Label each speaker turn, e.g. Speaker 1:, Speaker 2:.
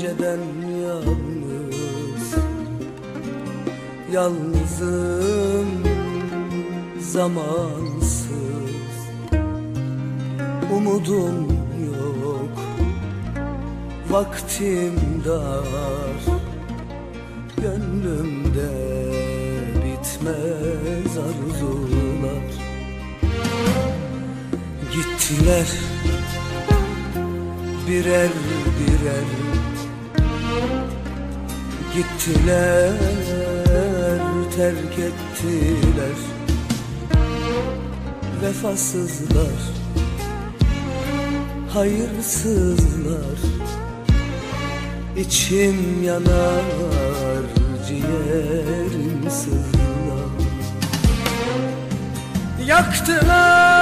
Speaker 1: geceden yalnız, yalnızım, zamansız. Umudum yok, vaktim dar, gönlümde bitmez arzular. Gittiler birer birer, gittiler, terk ettiler. Vefasızlar, hayırsızlar. İçim yanar, ciğerim sızlar. Yaktılar